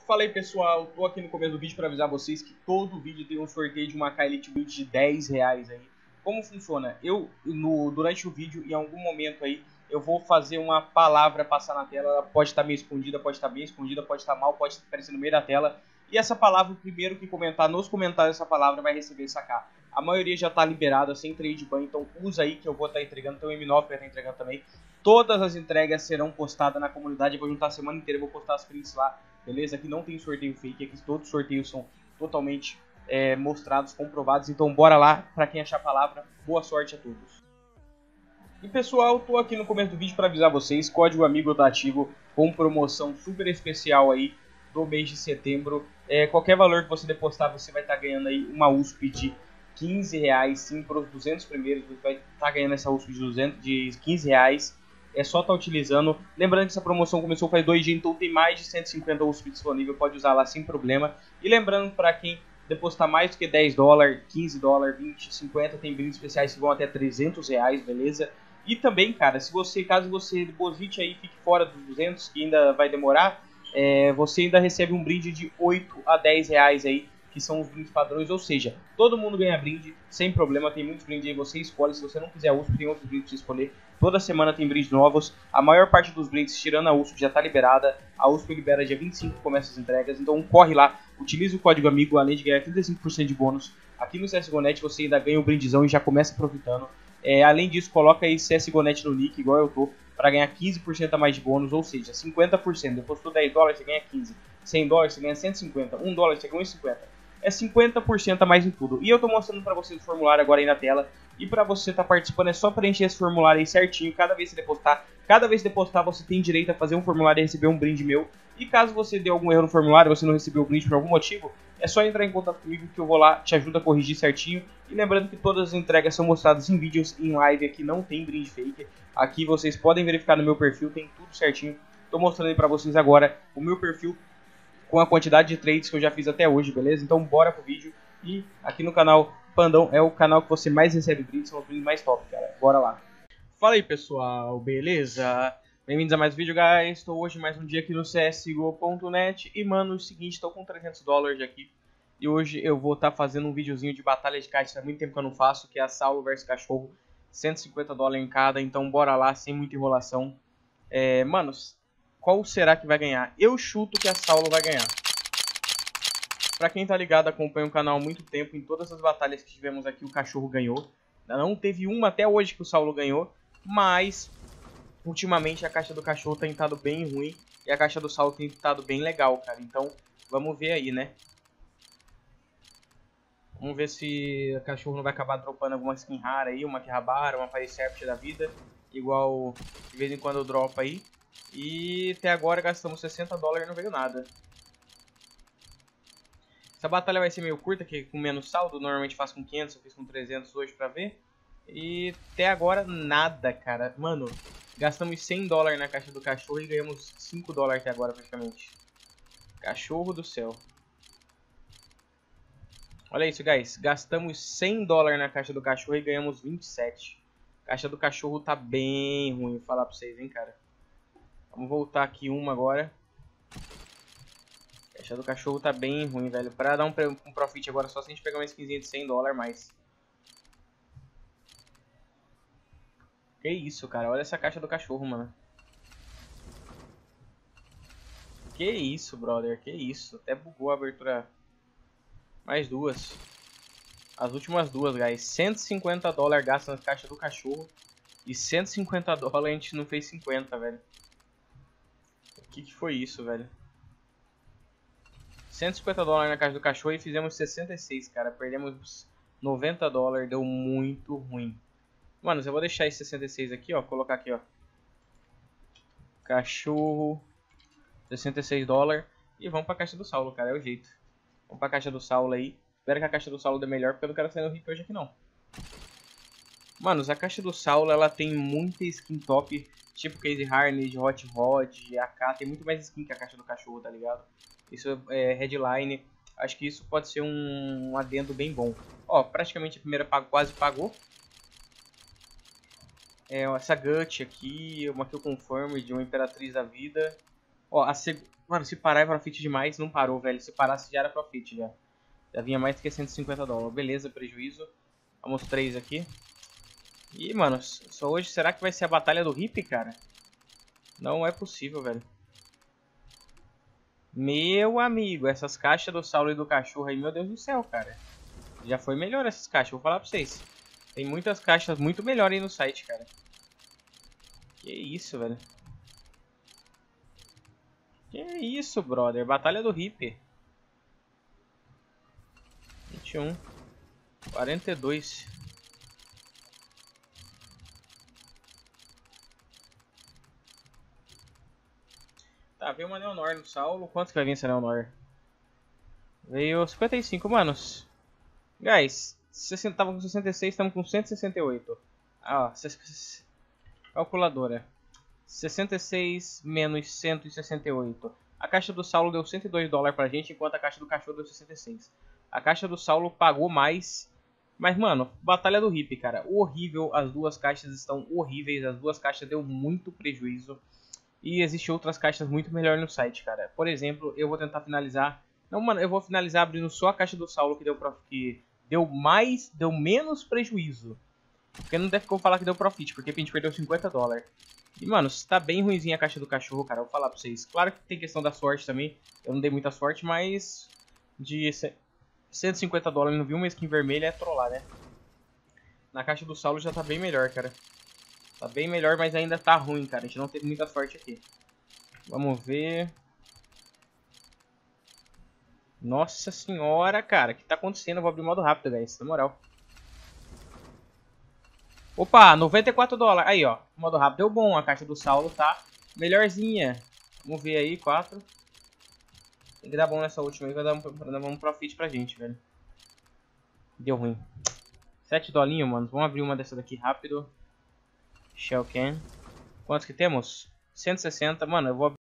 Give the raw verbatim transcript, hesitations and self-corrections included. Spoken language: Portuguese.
Fala aí pessoal, tô aqui no começo do vídeo para avisar vocês que todo vídeo tem um sorteio de uma K Elite Build de dez reais aí. Como funciona? Eu, no, durante o vídeo, em algum momento aí, eu vou fazer uma palavra passar na tela. Ela pode estar meio escondida, pode estar bem escondida, pode estar mal, pode estar aparecendo no meio da tela. E essa palavra, o primeiro que comentar nos comentários essa palavra vai receber essa K. A maioria já está liberada, sem trade ban, então usa aí que eu vou estar entregando. Tem o M nove que vai estar entregando também. Todas as entregas serão postadas na comunidade. Eu vou juntar a semana inteira, vou postar as prints lá. Beleza? Aqui não tem sorteio fake, aqui todos os sorteios são totalmente é, mostrados, comprovados. Então bora lá, pra quem achar a palavra, boa sorte a todos. E pessoal, tô aqui no começo do vídeo para avisar vocês, código amigo tá ativo, com promoção super especial aí do mês de setembro. É, qualquer valor que você depositar, você vai estar tá ganhando aí uma U S P de quinze reais, sim, para os duzentos primeiros, você vai estar tá ganhando essa U S P de, duzentos, de quinze reais. É só estar tá utilizando. Lembrando que essa promoção começou faz dois dias, então tem mais de cento e cinquenta U S P disponível. Pode usar lá sem problema. E lembrando, para quem depositar mais do que dez dólares, quinze dólares, vinte, cinquenta, tem brindes especiais que vão até trezentos reais, beleza? E também, cara, se você, caso você deposite aí e fique fora dos duzentos, que ainda vai demorar, é, você ainda recebe um brinde de oito a dez reais aí, que são os brindes padrões, ou seja, todo mundo ganha brinde, sem problema, tem muitos brindes aí, você escolhe, se você não quiser a U S P, tem outros brindes pra você escolher, toda semana tem brindes novos, a maior parte dos brindes, tirando a U S P, já tá liberada, a U S P libera dia vinte e cinco, começa as entregas, então corre lá, utilize o código amigo, além de ganhar trinta e cinco por cento de bônus, aqui no C S G O Net você ainda ganha um brindezão e já começa aproveitando, é, além disso, coloca aí C S G O Net no nick, igual eu tô, para ganhar quinze por cento a mais de bônus, ou seja, cinquenta por cento, depositou dez dólares, você ganha quinze, cem dólares, você ganha cento e cinquenta, um dólar, você ganha um e cinquenta. É cinquenta por cento a mais em tudo. E eu tô mostrando para vocês o formulário agora aí na tela. E para você estar tá participando é só preencher esse formulário aí certinho. Cada vez que você depositar, cada vez que depositar você tem direito a fazer um formulário e receber um brinde meu. E caso você dê algum erro no formulário, você não recebeu o brinde por algum motivo, é só entrar em contato comigo que eu vou lá, te ajudo a corrigir certinho. E lembrando que todas as entregas são mostradas em vídeos, em live, aqui não tem brinde fake. Aqui vocês podem verificar no meu perfil, tem tudo certinho. Tô mostrando aí para vocês agora o meu perfil com a quantidade de trades que eu já fiz até hoje, beleza? Então bora pro vídeo. E aqui no canal Pandão é o canal que você mais recebe brindes, são os brindes mais top, cara. Bora lá. Fala aí, pessoal, beleza? Bem-vindos a mais um vídeo, guys. Estou hoje mais um dia aqui no C S G O ponto net. E, mano, é o seguinte, estou com trezentos dólares aqui. E hoje eu vou estar tá fazendo um videozinho de batalha de caixa. Faz muito tempo que eu não faço, que é a Saulo versus Cachorro. cento e cinquenta dólares em cada, então bora lá, sem muita enrolação. É, manos, qual será que vai ganhar? Eu chuto que a Saulo vai ganhar. Pra quem tá ligado, acompanha o canal há muito tempo, em todas as batalhas que tivemos aqui o Cachorro ganhou. Não teve uma até hoje que o Saulo ganhou, mas ultimamente a caixa do Cachorro tem estado bem ruim e a caixa do Saulo tem estado bem legal, cara. Então vamos ver aí, né? Vamos ver se o Cachorro não vai acabar dropando alguma skin rara aí, uma Kihabara, uma Firesept da vida, igual de vez em quando eu dropo aí. E até agora gastamos sessenta dólares e não veio nada. Essa batalha vai ser meio curta, que com menos saldo, normalmente faço com quinhentos, eu fiz com trezentos hoje pra ver. E até agora nada, cara. Mano, gastamos cem dólares na caixa do Cachorro e ganhamos cinco dólares até agora praticamente. Cachorro do céu. Olha isso, guys. Gastamos cem dólares na caixa do Cachorro e ganhamos vinte e sete. A caixa do Cachorro tá bem ruim, vou falar pra vocês, hein, cara. Vamos voltar aqui uma agora. A caixa do Cachorro tá bem ruim, velho. Pra dar um, um profit agora só se a gente pegar uma skinzinha de cem dólares mais. Que isso, cara. Olha essa caixa do Cachorro, mano. Que isso, brother. Que isso. Até bugou a abertura. Mais duas. As últimas duas, guys. cento e cinquenta dólares gasta na caixa do Cachorro. E cento e cinquenta dólares a gente não fez cinquenta, velho. O que que foi isso, velho? cento e cinquenta dólares na caixa do Cachorro e fizemos sessenta e seis, cara. Perdemos noventa dólares, deu muito ruim. Mano, eu vou deixar esse sessenta e seis aqui, ó. Colocar aqui, ó. Cachorro. sessenta e seis dólares. E vamos pra caixa do Saulo, cara. É o jeito. Vamos pra caixa do Saulo aí. Espero que a caixa do Saulo dê melhor, porque eu não quero sair no rico hoje aqui, não. Manos, a caixa do Saulo, ela tem muita skin top. Tipo Case Harned, Hot Rod, A K. Tem muito mais skin que a caixa do Cachorro, tá ligado? Isso é headline. Acho que isso pode ser um, um adendo bem bom. Ó, praticamente a primeira pago, quase pagou. É, essa Gut aqui, uma Kill Confirmed de uma Imperatriz da Vida. Ó, a, seg Mano, se parar é profit demais. Não parou, velho. Se parasse já era profit, já. Já vinha mais do que cento e cinquenta dólares. Beleza, prejuízo. Vamos três aqui. Ih, mano, só hoje será que vai ser a batalha do hippie, cara? Não é possível, velho. Meu amigo, essas caixas do Saulo e do cachorro aí, meu Deus do céu, cara. Já foi melhor essas caixas, vou falar pra vocês. Tem muitas caixas muito melhores aí no site, cara. Que isso, velho. Que isso, brother. Batalha do hippie. vinte e um. quarenta e dois. Tá, veio uma Neonor no Saulo. Quanto que vai vir essa Neonor? Veio cinquenta e cinco, manos. Guys, tava com sessenta e seis, estamos com cento e sessenta e oito. Ah, ó, calculadora. sessenta e seis menos cento e sessenta e oito. A caixa do Saulo deu cento e dois dólares pra gente, enquanto a caixa do cachorro deu sessenta e seis. A caixa do Saulo pagou mais. Mas, mano, batalha do hippie, cara. Horrível, as duas caixas estão horríveis. As duas caixas deu muito prejuízo. E existem outras caixas muito melhores no site, cara. Por exemplo, eu vou tentar finalizar. Não, mano, eu vou finalizar abrindo só a caixa do Saulo que deu, prof... que deu mais, deu menos prejuízo. Porque não deve como falar que deu profit, porque a gente perdeu cinquenta dólares. E, mano, está bem ruimzinha a caixa do cachorro, cara. Eu vou falar pra vocês. Claro que tem questão da sorte também. Eu não dei muita sorte, mas de cento e cinquenta dólares não vi uma skin vermelha é trollar, né? Na caixa do Saulo já tá bem melhor, cara. Tá bem melhor, mas ainda tá ruim, cara. A gente não teve muita sorte aqui. Vamos ver. Nossa senhora, cara. O que tá acontecendo? Eu vou abrir o modo rápido, guys. Na moral. Opa, noventa e quatro dólares. Aí, ó. O modo rápido deu bom. A caixa do Saulo tá melhorzinha. Vamos ver aí, quatro. Tem que dar bom nessa última aí. Vai dar um, vai dar um profit pra gente, velho. Deu ruim. sete dolinhos, mano. Vamos abrir uma dessa daqui rápido. Shell Can. Quantos que temos? cento e sessenta. Mano, eu vou